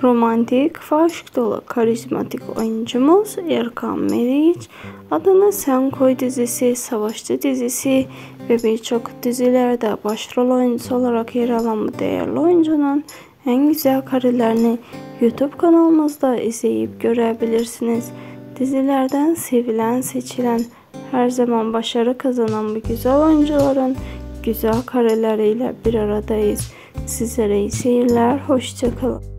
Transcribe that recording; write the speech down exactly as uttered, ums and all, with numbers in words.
Romantik ve aşk dolu karizmatik oyuncumuz Erkan Meriç, Adını Sen Koy dizisi, Savaşçı dizisi ve birçok dizilerde başrol oyuncusu olarak yer alan bu değerli oyuncunun en güzel karelerini YouTube kanalımızda izleyip görebilirsiniz. Dizilerden sevilen, seçilen, her zaman başarı kazanan bu güzel oyuncuların güzel kareleriyle bir aradayız. Sizlere iyi seyirler, hoşça kalın.